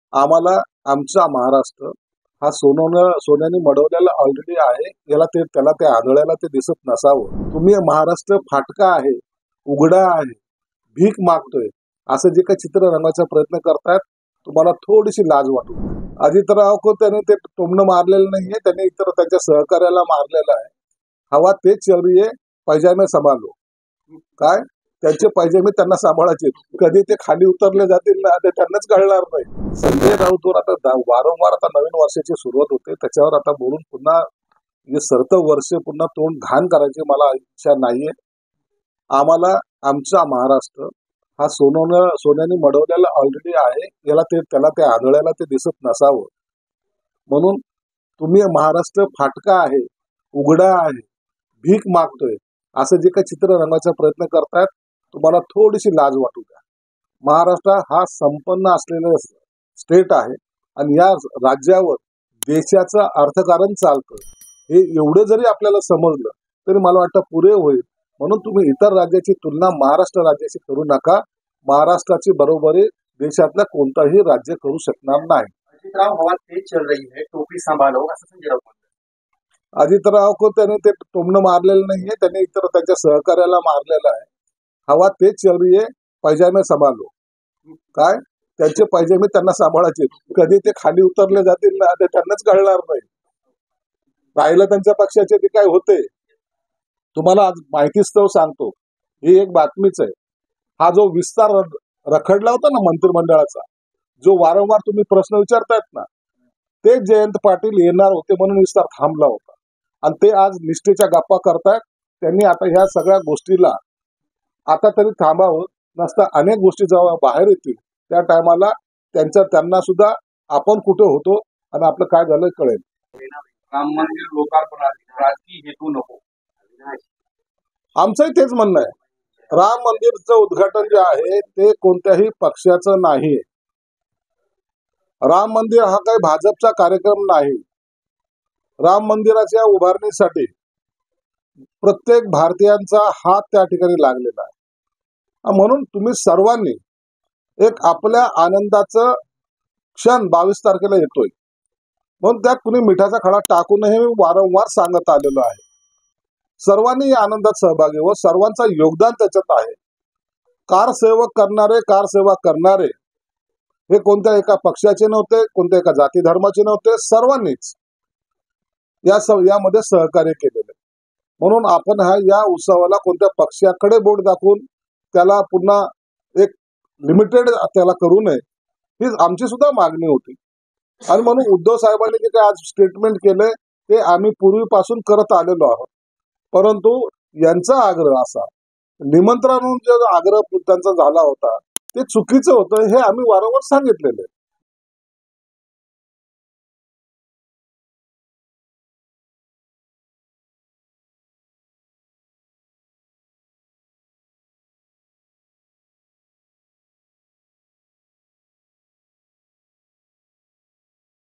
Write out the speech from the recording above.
आम्हाला आमचा महाराष्ट्र हा सोन्याने मढवलेला ऑलरेडी आहे. त्याला ते आंधळ्याला ते दिसत नसावं. तुम्ही महाराष्ट्र फाटका आहे, उघडा आहे, भीक मागतोय असं जे काही चित्र रंगवायचा प्रयत्न करतायत, तुम्हाला थोडीशी लाज वाटू द्या. अजितराव को त्याने ते टोमणं मारलेलं नाहीये, त्याने इतर त्यांच्या सहकार्याला मारलेलं आहे. हवा तेच चल रही है, पैजामे संभालो. काय त्यांचे पैजामे त्यांना सांभाळायचे. कधी ते खाली उतरले जातील ना ते त्यांनाच कळणार नाही. संजय राऊतवर आता वारंवार आता नवीन वर्षाची सुरुवात होते, त्याच्यावर आता बोलून पुन्हा हे सरतं वर्ष पुन्हा तोंड घाण करायची मला इच्छा नाहीये. आम्हाला आमचा महाराष्ट्र हा सोन्याने मढवलेला ऑलरेडी आहे. त्याला ते आंधळ्याला ते दिसत नसावं. म्हणून तुम्ही महाराष्ट्र फाटका आहे, उघडा आहे, भीक मागतोय असं जे काही चित्र रंगवायचा प्रयत्न करतायत, तुम्हाला थोडीशी लाज वाटू द्या. महाराष्ट्र हा संपन्न असलेला स्टेट आहे आणि या राज्यावर देशाचं अर्थकारण चालतं. हे एवढं जरी आपल्याला समजलं तरी मला वाटतं पुरे होईल. म्हणून तुम्ही इतर राज्याची तुलना महाराष्ट्र राज्याशी करू नका. महाराष्ट्राची बरोबरी देशातलं कोणताही राज्य करू शकणार नाही. अजितराव हवा तेज चल रही है, टोपी सांभालो असं संजय राऊत म्हणतात. अजितराव को त्याने ते टोमणं मारलेलं नाहीये, त्याने इतर त्यांच्या सहकार्याला मारलेलं आहे. हवा तेज चल रही है, पैजामे संभालो. काय त्यांचे पैजामे त्यांना सांभाळायचे. कधी ते खाली उतरले जातील ना ते त्यांनाच कळणार नाही. राहिलं त्यांच्या पक्षाचे ते काय होते, तुम्हाला आज माहितीस्तव सांगतो. ही एक बातमीच आहे. हा जो विस्तार रखडला होता ना मंत्रिमंडळाचा, जो वारंवार तुम्ही प्रश्न विचारतायत ना, ते जयंत पाटील येणार होते म्हणून विस्तार थांबला होता आणि ते आज निष्ठेच्या गप्पा करतायत. त्यांनी आता ह्या सगळ्या गोष्टीला आता तरी थांबावं, नसता अनेक गोष्टी जेव्हा बाहेर येतील त्या टायमाला त्यांना सुद्धा आपण कुठे होतो आणि आपलं काय झालं कळेल. राम मंदिर लोकार्पणात राजकीय हेतू नको. आमचंही तेच म्हणणं आहे. राम मंदिरचं उद्घाटन जे आहे ते कोणत्याही पक्षाचं नाही. राम मंदिर हा काही भाजपचा कार्यक्रम नाही. राम मंदिराच्या उभारणीसाठी प्रत्येक भारतीयांचा हात त्या ठिकाणी लागलेला आहे. म्हणून तुम्ही सर्वांनी एक आपल्या आनंदाचं क्षण 22 तारखेला येतोय म्हणून त्यात कुणी मिठाचा खडा टाकू नये हे वारंवार सांगत आलेलो आहे. सर्वांनी या आनंदात सहभागी व सर्वांचं योगदान त्याच्यात आहे. कारसेवा करणारे हे कोणत्या एका पक्षाचे नव्हते, कोणत्या एका जाती धर्माचे नव्हते, सर्वांनीच यामध्ये सहकार्य केलेले. म्हणून आपण या उत्सवाला कोणत्या पक्षाकडे बोट दाखवून त्याला पुन्हा एक लिमिटेड त्याला करू नये ही आमची सुद्धा मागणी होती. आणि म्हणून उद्धव साहेबांनी जे काही आज स्टेटमेंट केलंय ते आम्ही पूर्वीपासून करत आलेलो आहोत. परंतु यांचा आग्रह असा निमंत्रणाचा आग्रह त्यांचा झाला होता ते चुकीचं होतं हे आम्ही वारंवार सांगितलेलं आहे.